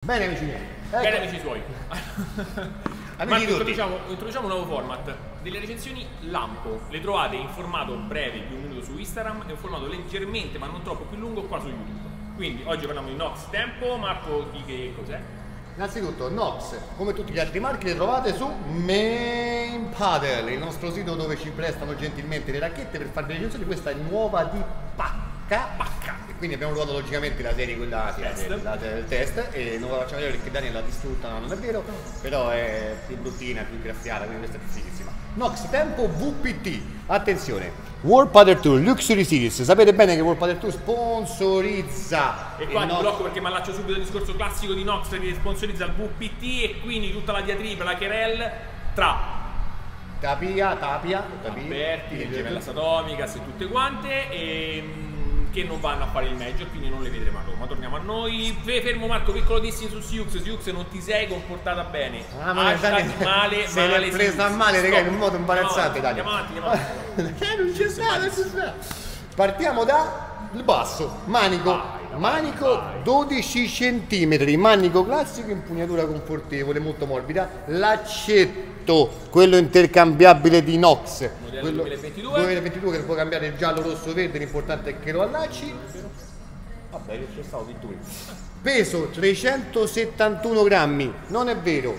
Bene amici miei. Ecco. Bene amici suoi. Amici tutti. Introduciamo un nuovo format. Delle recensioni lampo. Le trovate in formato breve di un minuto su Instagram e un formato leggermente ma non troppo più lungo qua su YouTube. Quindi oggi parliamo di Nox Tempo. Marco, di che cos'è? Innanzitutto Nox, come tutti gli altri marchi, le trovate su Main Paddle, il nostro sito dove ci prestano gentilmente le racchette per fare delle recensioni. Questa è nuova di pacca. E quindi abbiamo provato logicamente la serie, quella del test, e non la facciamo vedere perché Daniel l'ha distrutta, no, non è vero, però è più bruttina, più graffiata, quindi questa è più fighissima. Nox Tempo VPT, attenzione, World Paddle Tour Luxury Series. Sapete bene che World Paddle Tour sponsorizza, e qua ti blocco perché mi allaccio subito il discorso classico di Nox che sponsorizza il VPT, e quindi tutta la diatriba, la querel tra Tapia, Alberti, le Gemellas Atomicas e tutte quante, che non vanno a fare il major, quindi non le vedremo a Roma. Torniamo a noi. Fermo Marco, piccolo dissing su Siux, non ti sei comportata bene. Male, se l'è presa male, raga, in un modo imbarazzante. Andiamo avanti. Non c'è stato. Partiamo dal basso, manico 12 cm, manico classico, impugnatura confortevole, molto morbida, laccetto, quello intercambiabile di Nox, modello 2022 che può cambiare il giallo, rosso, verde, l'importante è che lo allacci. Vabbè, che c'è stato di tu. Peso 371 grammi, non è vero,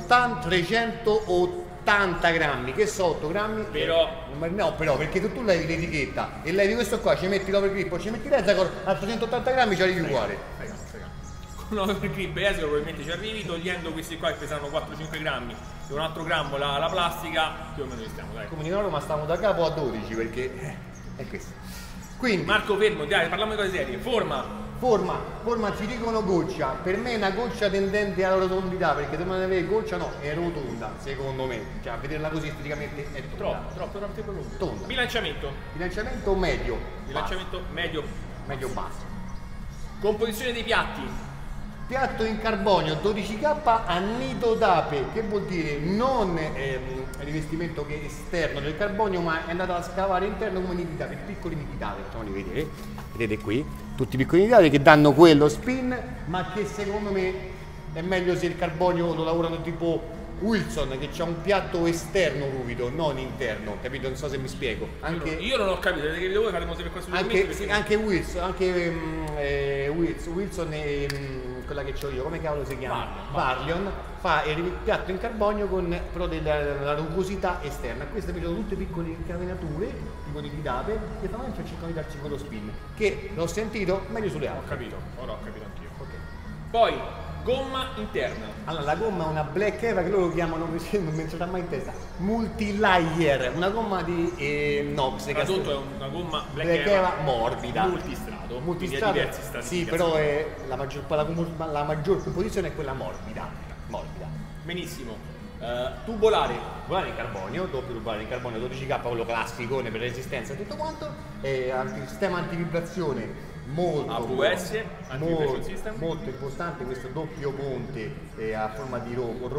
380 grammi, che so 8 grammi. No, però perché tu levi l'etichetta e levi questo qua, ci metti l'overgrip o ci metti l'Hexagon, a 380 grammi ci arrivi uguale. Con l'overgrip e Hexagon probabilmente ci arrivi, togliendo questi qua che pesano 4-5 grammi e un altro grammo la plastica, più o meno ci stiamo, dai. Come di nuovo, ma stiamo da capo a 12 perché è questo. Quindi Marco, fermo, dai, parliamo di cose serie. Forma ci dicono goccia, per me è una goccia tendente alla rotondità, perché se non avere goccia no, è rotonda, secondo me, cioè a vederla così esteticamente è troppo tonda. Bilanciamento medio, medio basso. Composizione dei piatti. Piatto in carbonio 12K a nido d'ape, che vuol dire non rivestimento che è esterno del carbonio, ma è andato a scavare interno come nidi d'ape, piccoli nidi d'ape, facciamoli vedere, vedete qui, tutti i piccoli nidi d'ape che danno quello spin, ma che secondo me è meglio se il carbonio lo lavorano tipo Wilson, che c'ha un piatto esterno ruvido, non interno, capito? Non so se mi spiego. Io non ho capito, vedete che voi faremo sempre questo anche Wilson e quella che c'ho io, come cavolo si chiama? Barlion fa il piatto in carbonio con però della rugosità esterna. Queste sono tutte piccole incatenature, tipo di dape, che fanno e cercano di darci quello spin, che l'ho sentito meglio sulle altre. Ho capito, ora ho capito anch'io. Okay. Poi gomma interna. Allora, la gomma è una Black Eva che loro chiamano, non mi entrerà mai in testa, multi-layer, una gomma di Nox. Tradotto è una gomma Black Eva morbida. Multistrato, diversi strati. Sì, però è la maggior composizione è quella morbida. Benissimo. Tubolare. Tubolare in carbonio, doppio tubolare in carbonio 12K, quello classico per resistenza e tutto quanto. Sistema antivibrazione molto importante, questo doppio ponte a forma di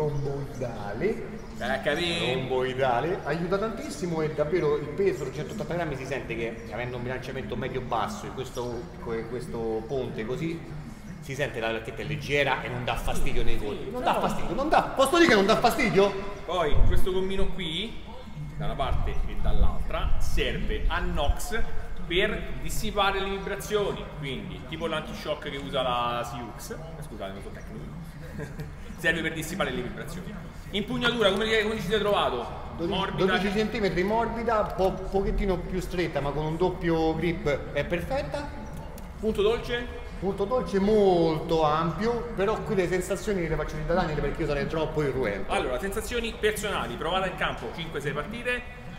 romboidale, aiuta tantissimo, e davvero il peso 180 grammi si sente che, avendo un bilanciamento medio basso e questo ponte così, si sente la racchetta è leggera e non dà fastidio nei colpi. Posso dire che non dà fastidio? Poi questo gommino qui, da una parte e dall'altra, serve a Nox per dissipare le vibrazioni, quindi tipo l'antishock che usa la Siux, scusate non so tecnico, serve per dissipare le vibrazioni. Impugnatura, come ci siete trovato? Morbida, 12 cm morbida, pochettino più stretta, ma con un doppio grip è perfetta. Punto dolce molto ampio, però qui le sensazioni le faccio di Daniel perché io sarei troppo irruento. Allora, sensazioni personali, provata in campo 5-6 partite.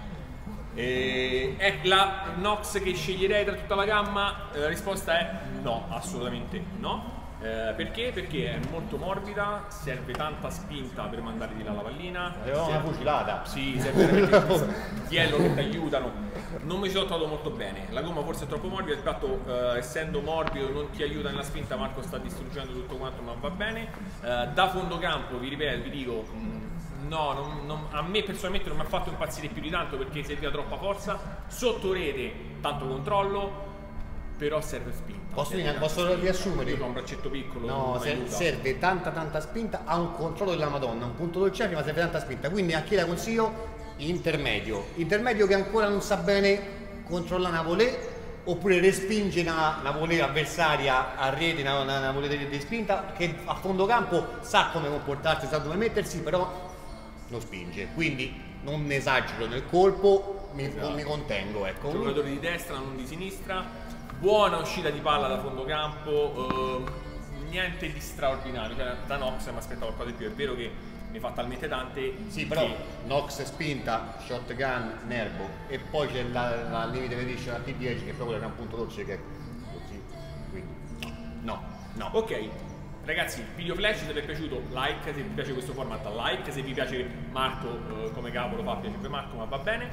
È la Nox che sceglierei tra tutta la gamma? La risposta è no, assolutamente no. Perché? Perché è molto morbida, serve tanta spinta per mandare di là la pallina. Una fucilata. Sì, serve veramente chiello che ti aiutano. Non mi ci sono trovato molto bene. La gomma forse è troppo morbida, il piatto essendo morbido non ti aiuta nella spinta. Marco sta distruggendo tutto quanto, ma va bene. Da fondo campo, vi dico, no, a me personalmente non mi ha fatto impazzire più di tanto perché serviva troppa forza. Sotto rete, tanto controllo. Però serve spinta. Posso riassumere? Io ho un braccetto piccolo. No, serve tanta spinta, ha un controllo della Madonna, un punto dolciario, ma serve tanta spinta. Quindi a chi la consiglio? Intermedio. Intermedio che ancora non sa bene controllare una volée, oppure respinge una volée avversaria a rete, una volée di spinta, che a fondo campo sa come comportarsi, sa dove mettersi, però non spinge. Quindi non esagero nel colpo, mi contengo, ecco. Giocatore di destra, non di sinistra, buona uscita di palla da fondo campo, niente di straordinario, cioè, da Nox mi aspettavo qualcosa di più, è vero che ne fa talmente tante. Sì, però Nox spinta, shotgun, nervo, e poi c'è la limited edition a T10 che proprio era un punto dolce che è così, quindi no. Ok, ragazzi, video flash, se vi è piaciuto like, se vi piace questo format like, se vi piace Marco come capo lo fa, piace Marco, ma va bene.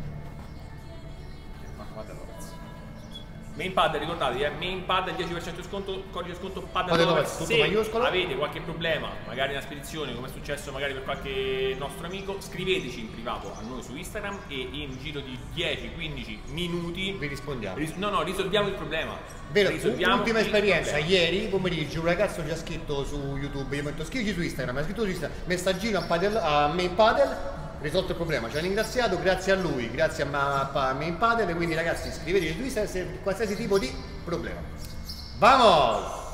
Marco, guarda, ragazzi. Main Paddle, ricordatevi, Main Paddle 10% di sconto, codice sconto Paddle. Se avete qualche problema, magari in una spedizione, come è successo magari per qualche nostro amico, scriveteci in privato a noi su Instagram e in giro di 10-15 minuti vi rispondiamo. Risolviamo il problema. Vero, ultima esperienza, ieri pomeriggio un ragazzo ci ha scritto su YouTube, gli ho detto scrivici su Instagram, ha scritto su Instagram, messaggino a Main Paddle, risolto il problema, ci ha ringraziato, grazie a lui, grazie a Main Paddle, quindi ragazzi iscrivetevi su Instagram se qualsiasi tipo di problema. Vamos!